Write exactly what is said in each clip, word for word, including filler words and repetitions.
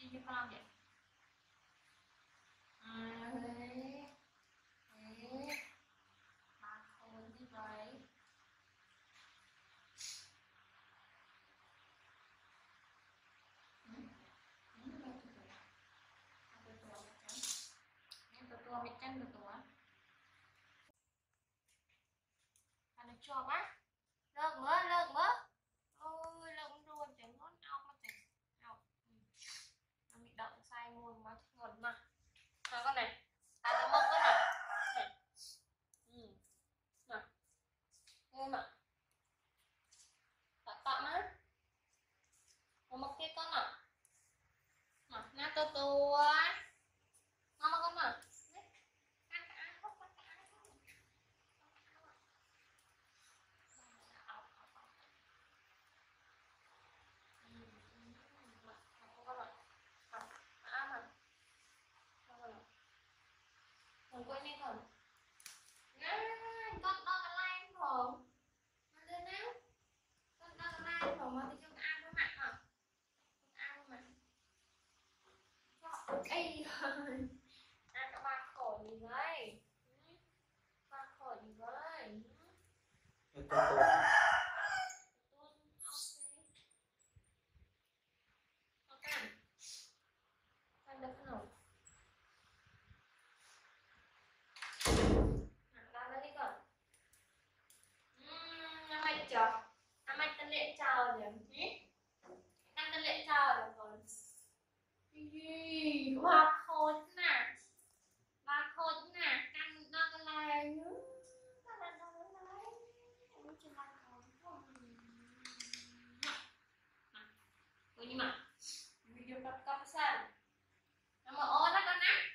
cho con vậy. À, đấy. Đấy. Ba khối như vậy. Tua bị chân được tua. Anh cho bác. Lợn mỡ, lợn mỡ. Ôi, lợn rồi chẳng ngon ao mà chẳng. Ao. Nó bị động sai môi mà ngon mà. Nào con này. À nó mông con này. Này. Ừ. Nào. Nghe mà. Tạ tạ má. Nó mông kia con nào. Nào, nát tua tua. Ngon mà con nào. Con quên đi không? Con đo cái line không? Nó lên nào? Con đo cái line không? Mà thì cho ăn với mặt hả? Ăn với mặt. Ây ơi. Ăn các bạn khổ gì vậy? Bạn khổ gì vậy? Ăn được không? Chờ, năm anh tân lệ chào điểm nhé. Anh tân lệ chào là còn gì ba khôn nè, ba khôn nè, căn nó cái này nữa, cái này nó cái này, ôi trời ba khôn quá, ôi nhưng mà video cắt cắt sao, nó mà ôn đó con á.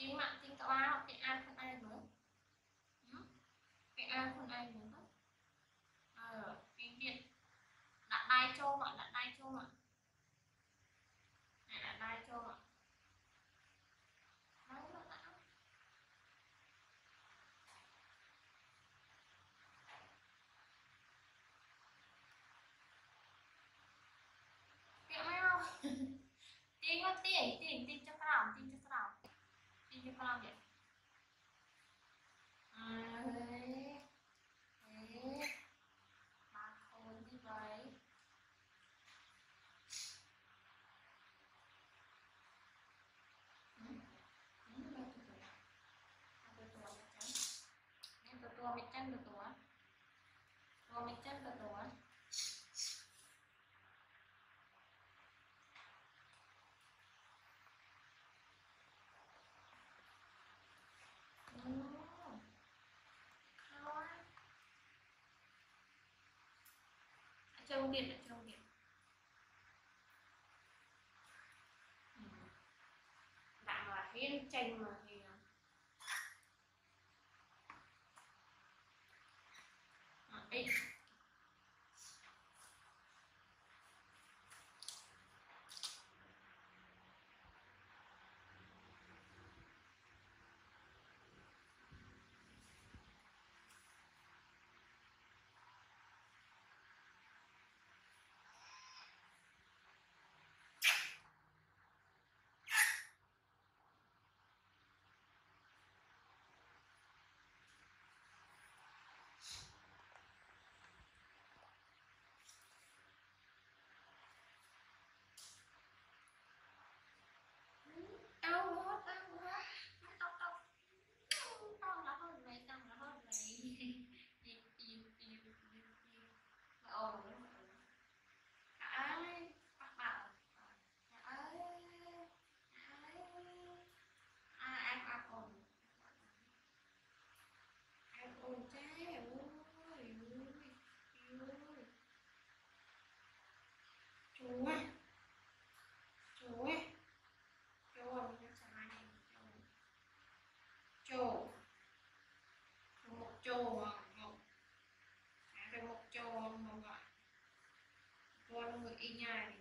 Tin mạng tin cậu ao cái ai không ai nữa cái ai không ai nữa ờ tin điện đặt đai châu mà đặt đai châu mà này là đai châu mà đấy nó đã kẹo mèo tin có tiền tiền tin cho cái nào tin cho cái nào tin cho cái nào vậy à, đấy đấy mà khôn như vậy ừ, ừ, đây tụi tụi tụi tụi tụi tụi tụi mình chân tụi tụi tụi mình chân tụi tụi trông điện là trông điện bạn là phiên tranh mà thì à, đây đau hết đau hết đau đau đau là hơn này đau là hơn này im im im im im ồn ai bắt đầu ai ai ai ăn ồn ăn ồn trái ơi ơi chúa chúa chúa nó sai chúa một chúa mà một cái một chúa mà gọi con người y nhai